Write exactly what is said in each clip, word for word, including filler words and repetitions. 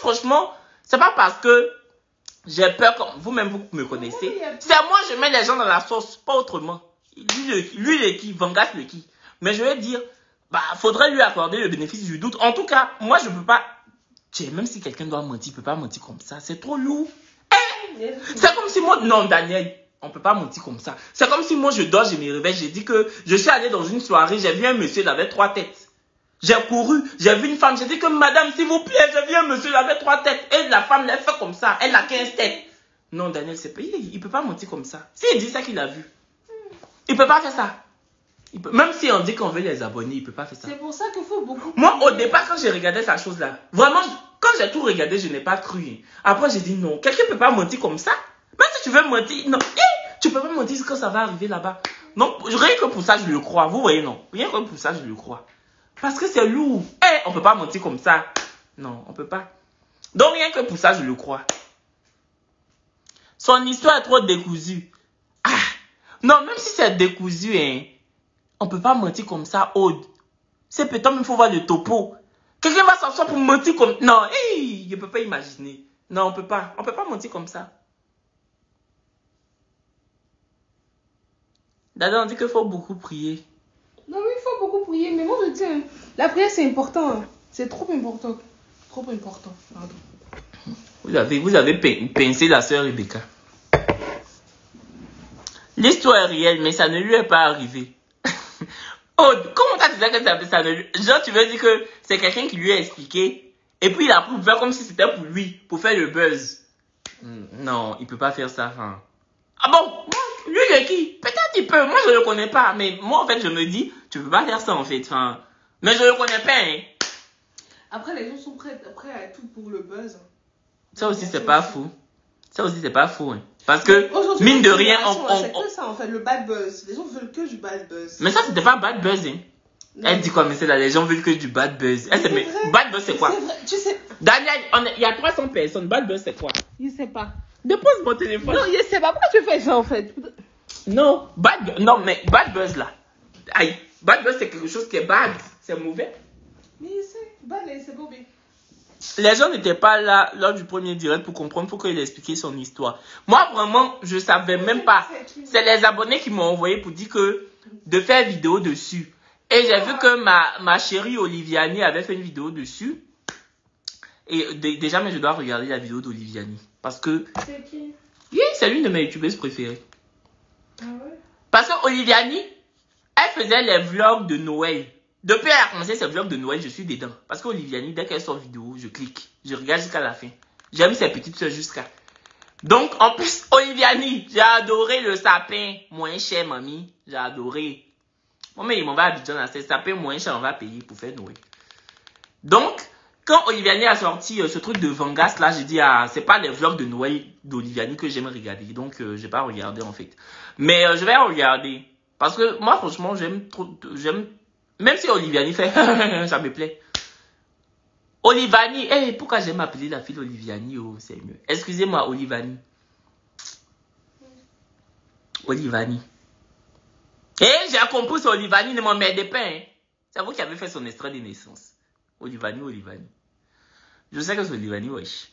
franchement, c'est pas parce que j'ai peur, comme vous-même, vous me connaissez. Oui, c'est moi, je mets les gens dans la sauce, pas autrement. Lui, le, lui, le qui, Vangas, le qui. Mais je vais dire, bah, faudrait lui accorder le bénéfice du doute. En tout cas, moi, je peux pas, tiens, même si quelqu'un doit mentir, il peut pas mentir comme ça. C'est trop lourd. Eh, c'est comme si moi, non, Daniel, on peut pas mentir comme ça. C'est comme si moi, je dors, je me réveille, j'ai dit que je suis allé dans une soirée, j'ai vu un monsieur, il avait trois têtes. J'ai couru, j'ai vu une femme, j'ai dit que madame, s'il vous plaît, j'ai vu un monsieur, il avait trois têtes. Et la femme, elle fait comme ça, elle a quinze têtes. Non, Daniel, c'est pas, il, il peut pas mentir comme ça. S'il dit ça qu'il a vu, il peut pas faire ça. Il peut, même si on dit qu'on veut les abonner, il peut pas faire ça. C'est pour ça qu'il faut beaucoup. Moi, au départ, quand j'ai regardé cette chose-là, vraiment, quand j'ai tout regardé, je n'ai pas cru. Après, j'ai dit non, quelqu'un peut pas mentir comme ça. Même si tu veux mentir, non, tu peux pas mentir quand ça va arriver là-bas. Non, rien que pour ça, je le crois. Vous voyez, non, rien que pour ça, je le crois. Parce que c'est lourd. Eh, hey, on peut pas mentir comme ça. Non, on peut pas. Donc, rien que pour ça, je le crois. Son histoire est trop décousue. Ah, non, même si c'est décousu, hein, on peut pas mentir comme ça, Aude. C'est peut-être même, il faut voir le topo. Quelqu'un va s'asseoir pour mentir comme... Non, hey, je peux pas imaginer. Non, on peut pas. On peut pas mentir comme ça. D'ailleurs, on dit qu'il faut beaucoup prier. Non, oui, il faut beaucoup prier. Mais moi, je dis, hein, la prière, c'est important. C'est trop important. Trop important. Pardon. Vous avez, vous avez pincé la sœur Rebecca. L'histoire est réelle, mais ça ne lui est pas arrivé. Oh, comment t'as dit ça que ça ne lui... Genre, tu veux dire que c'est quelqu'un qui lui a expliqué, et puis il a pu faire comme si c'était pour lui, pour faire le buzz. Non, il peut pas faire ça. Hein. Ah bon? Lui, il est qui? Peut-être il peut. Moi, je le connais pas. Mais moi, en fait, je me dis, tu peux pas faire ça, en fait. Enfin, mais je le connais pas, hein. Après, les gens sont prêts, prêts à tout pour le buzz. Ça aussi, c'est pas fou. Ça aussi, c'est pas fou, hein. Parce que, mine de rien, on... on c'est que ça, en fait, le bad buzz. Les gens veulent que du bad buzz. Mais ça, c'était pas bad buzz, hein. Non. Elle dit quoi, mais c'est là, les gens veulent que du bad buzz. Elle, mais mais bad buzz, c'est quoi? C'est vrai, tu sais... Daniel, il y a trois cents personnes. Bad buzz, c'est quoi? Je sais pas. Dépose mon téléphone. Non, je sais pas. Pourquoi tu fais ça, en fait? Non, bad, non, mais bad buzz, là. Aïe, bad buzz, c'est quelque chose qui est bad. C'est mauvais. Mais c'est bad, c'est mauvais. Les gens n'étaient pas là lors du premier direct pour comprendre pourquoi il a expliqué son histoire. Moi, vraiment, je savais même pas. C'est les abonnés qui m'ont envoyé pour dire que de faire vidéo dessus. Et j'ai vu que ma, ma chérie Oliviani avait fait une vidéo dessus. Et déjà, mais je dois regarder la vidéo d'Oliviani. Parce que... C'est qui? Oui, c'est l'une de mes youtubeuses préférées. Ah ouais? Parce que Oliviani, elle faisait les vlogs de Noël. Depuis qu'elle a commencé ses vlogs de Noël, je suis dedans. Parce qu'Oliviani, dès qu'elle sort vidéo, je clique. Je regarde jusqu'à la fin. J'aime ses petites soeurs jusqu'à. Donc, en plus, Oliviani, j'ai adoré le sapin moins cher, mamie. J'ai adoré. Bon, mais il m'en va à Abidjan, c'est le sapin moins cher, on va payer pour faire Noël. Donc, quand Oliviani a sorti euh, ce truc de Vangas, là, j'ai dit, ah, c'est pas les vlogs de Noël d'Oliviani que j'aime regarder. Donc, euh, j'ai pas regardé, en fait. Mais euh, je vais regarder. Parce que moi, franchement, j'aime trop, j'aime, même si Oliviani fait, ça me plaît. Olivani, hey, pourquoi j'aime appeler la fille Oliviani, oh, c'est mieux. Excusez-moi, Olivani. Olivani. Eh, j'ai compris, c'est Olivani, ne m'en merdez pas, hein. C'est vous qui avez fait son extrait de naissance. Olivani, Olivani. Je sais que c'est Olivani, wesh.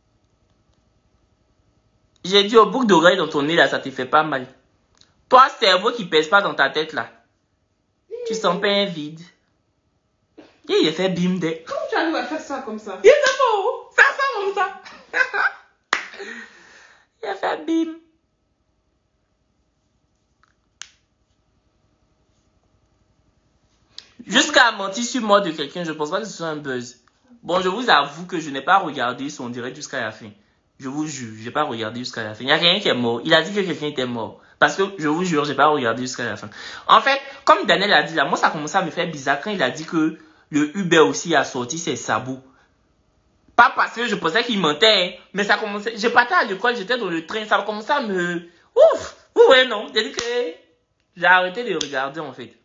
J'ai dit au boucle d'oreille dans ton nez, là, ça te fait pas mal. Toi, cerveau qui pèse pas dans ta tête, là. Tu sens pas un vide. Et il a fait bim de. Comment tu arrives à faire ça comme ça? Il est beau. Ça, ça, comme ça. Il a fait bim. Jusqu'à mentir sur moi de quelqu'un, je pense pas que ce soit un buzz. Bon, je vous avoue que je n'ai pas regardé son direct jusqu'à la fin. Je vous jure, je n'ai pas regardé jusqu'à la fin. Il n'y a rien qui est mort. Il a dit que quelqu'un était mort. Parce que, je vous jure, je n'ai pas regardé jusqu'à la fin. En fait, comme Daniel a dit là, moi ça a commencé à me faire bizarre quand il a dit que le Uber aussi a sorti ses sabots. Pas parce que je pensais qu'il mentait, hein, mais ça commençait... Je partais à l'école, j'étais dans le train, ça a commencé à me... Ouf! Ouais, non. J'ai dit que j'ai arrêté de regarder en fait.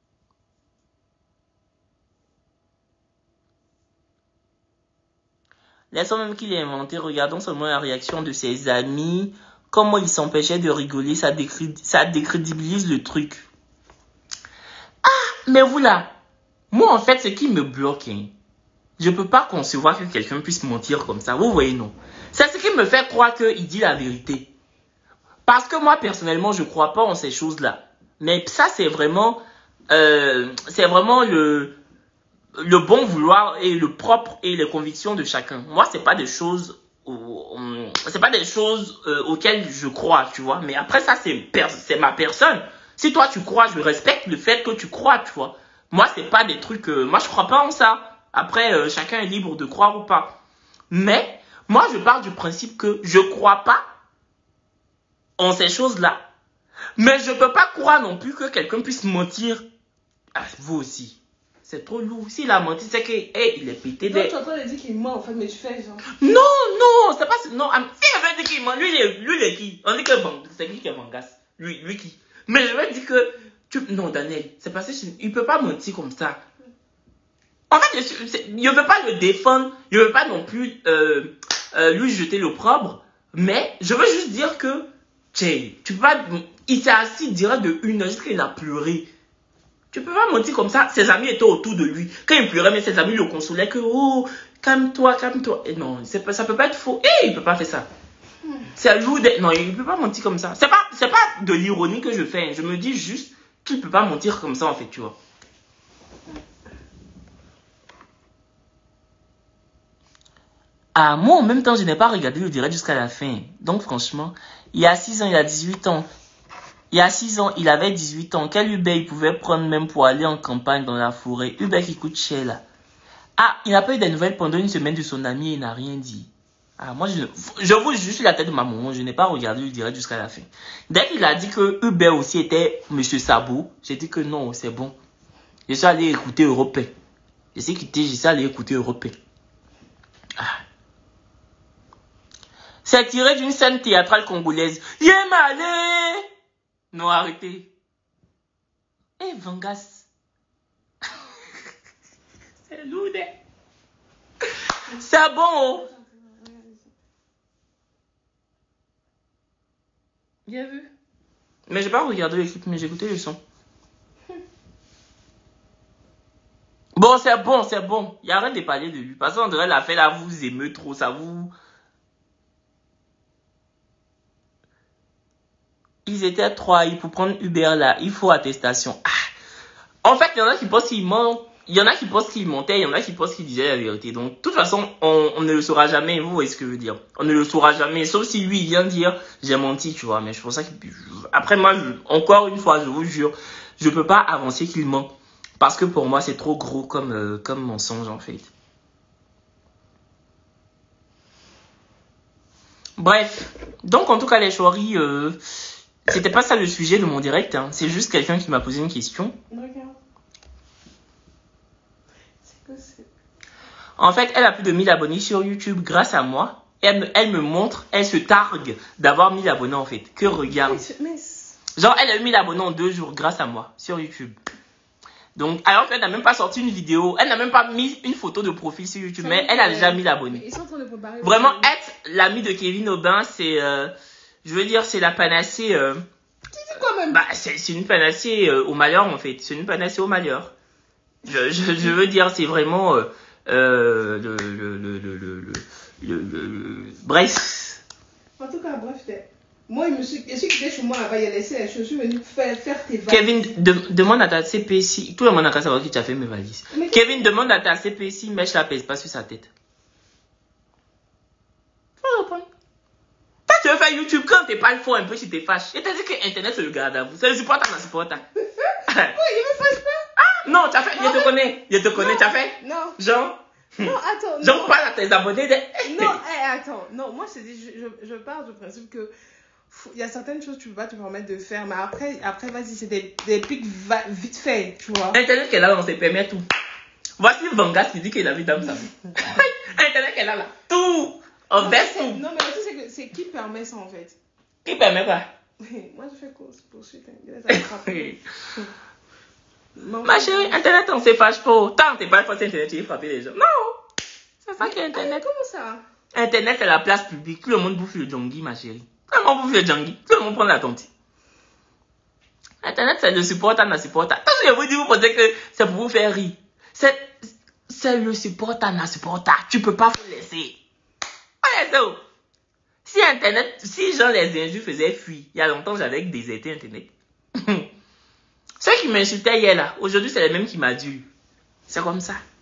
Laissons même qu'il ait inventé, regardons seulement la réaction de ses amis. Comment il s'empêchait de rigoler, ça, décré... ça décrédibilise le truc. Ah, mais vous là, moi en fait, ce qui me bloque, hein, Je peux pas concevoir que quelqu'un puisse mentir comme ça. Vous voyez, non. C'est ce qui me fait croire qu'il dit la vérité. Parce que moi, personnellement, je crois pas en ces choses-là. Mais ça, c'est vraiment, euh, c'est vraiment le, le bon vouloir et le propre et les convictions de chacun. Moi, c'est pas des choses, c'est pas des choses euh, auxquelles je crois, tu vois. Mais après, ça, c'est c'est ma personne. Si toi, tu crois, je respecte le fait que tu crois, tu vois. Moi, c'est pas des trucs, euh, moi, je crois pas en ça. Après, euh, chacun est libre de croire ou pas. Mais, moi, je pars du principe que je crois pas en ces choses-là. Mais je peux pas croire non plus que quelqu'un puisse mentir. Ah, vous aussi. C'est trop lourd. S'il a menti, c'est qu'il hey, il est pété. Non, tu es en train de dire qu'il ment, en fait, mais tu fais genre. Non, non, c'est pas... Non, si je veux dire qu'il ment, lui, il est, lui, il est qui? On dit que bon, c'est qui qui est Vangas? Lui, lui qui? Mais je veux dire que... Tu... Non, Daniel, c'est parce qu'il peut pas mentir comme ça. En fait, je ne veux pas le défendre, je ne veux pas non plus euh, euh, lui jeter l'opprobre, mais je veux juste dire que, tu peux pas, il s'est assis direct de une heure jusqu'à il a pleuré. Tu peux pas mentir comme ça. Ses amis étaient autour de lui. Quand il pleurait, mais ses amis le consolaient que, oh, calme-toi, calme-toi. Et non, pas, ça peut pas être faux. Et il peut pas faire ça. C'est lourd. Non, il peut pas mentir comme ça. C'est pas, c'est pas de l'ironie que je fais. Je me dis juste qu'il peut pas mentir comme ça, en fait, tu vois. Ah, moi, en même temps, je n'ai pas regardé le direct jusqu'à la fin. Donc, franchement, il y a six ans, il a dix-huit ans. Il y a six ans, il avait dix-huit ans. Quel Uber il pouvait prendre même pour aller en campagne dans la forêt? Uber qui coûte cher, là. Ah, il n'a pas eu des nouvelles pendant une semaine de son ami et il n'a rien dit. Ah, moi, je, je vous je suis la tête de ma maman. Je n'ai pas regardé le direct jusqu'à la fin. Dès qu'il a dit que Uber aussi était Monsieur Sabot, j'ai dit que non, c'est bon. Je suis allé écouter Européen. Je sais quitté, je suis allé écouter Européen. Ah. C'est tiré d'une scène théâtrale congolaise. Yémalé! Non, arrêtez. Eh, hey, Vangas. C'est lourd. C'est bon, oh. Bien vu. Mais j'ai pas regardé l'équipe, mais j'ai écouté le son. Bon, c'est bon, c'est bon. Il y a rien de parler de lui. Parce qu'on dirait la fait là, vous aimez trop, ça vous... Ils étaient trois, pour prendre Uber là, il faut attestation. Ah. En fait, il y en a qui pensent qu'il ment, il y en a qui pensent qu'il mentait, il y en a qui pensent qu'il disait la vérité. Donc, de toute façon, on, on ne le saura jamais, vous voyez ce que je veux dire. On ne le saura jamais, sauf si lui, il vient dire, j'ai menti, tu vois. Mais je pense ça qu'il... Après, moi, je, encore une fois, je vous jure, je peux pas avancer qu'il ment. Parce que pour moi, c'est trop gros comme, euh, comme mensonge, en fait. Bref. Donc, en tout cas, les choiries... Euh, C'était pas ça le sujet de mon direct, hein. C'est juste quelqu'un qui m'a posé une question. Regarde. C'est que c'est... En fait, elle a plus de mille abonnés sur YouTube grâce à moi. Elle me, elle me montre, elle se targue d'avoir mille abonnés en fait. Que regarde. Mais... Genre, elle a eu mille abonnés en deux jours grâce à moi sur YouTube. Donc, alors qu'elle n'a même pas sorti une vidéo, elle n'a même pas mis une photo de profil sur YouTube, mais elle a déjà mille abonnés. Ils sont en train de préparer. Vraiment, être l'ami de Kevin Aubin, c'est... Euh, je veux dire, c'est la panacée... Euh, tu dis quoi même? Bah, c'est une panacée euh, au malheur, en fait. C'est une panacée au malheur. Je, je, je veux dire, c'est vraiment... Euh, euh, le, le, le, le, le, le, le, le... Bref. En tout cas, bref, moi, je me suis, je suis quitté chez moi là-bas, il y a laissé les choses, je suis venue faire, faire tes valises. Kevin, de, demande à ta C P si... Tout le monde a qu'à savoir qui t'a fait mes valises. Mais Kevin, demande à ta C P si Mèche la pèse pas sur sa tête. Faut répondre. Tu veux faire YouTube quand t'es pas le faux un peu si t'es fâche. Et t'as dit que Internet c'est le garde à vous. C'est le supportant, le supportant. Oui, il me fâche pas. Ah, non, tu as fait. Je te connais. Je te connais, tu as fait. Non. Genre. Non, attends. Genre, parle à tes abonnés. De... Non, hey, attends. Non, moi, je te dis, je, je, je pars du principe que il y a certaines choses que tu peux pas te permettre de faire. Mais après, après vas-y, c'est des, des pics vite fait, tu vois. Internet qu'elle a là, on se permet tout. Voici Vangas qui dit qu'il a vu Dame Sam. Internet qu'elle a là. Tout. On verse tout. Non, mais le truc, c'est que c'est qui permet ça en fait? Qui permet quoi? Moi, je fais course poursuite. Hein. Ma chérie, Internet, on se fâche pas. Tant t'es pas forcé Internet, tu veux frapper les gens. Non. C'est ça qui est Internet. Comment ça? Internet, c'est la place publique. Tout le monde bouffe le junkie, ma chérie. Tout le monde bouffe le junkie. Tout le monde prend la tonti. Internet, c'est le support à la support. Attention, je vous dis, vous pensez que c'est pour vous faire rire. C'est c'est le supporter, na supporter. Tu peux pas vous laisser. Oh, si Internet, si gens les injures faisaient fuir, il y a longtemps j'avais déserté Internet. Ceux qui m'insultaient hier là, aujourd'hui c'est les mêmes qui m'adulent. C'est comme ça.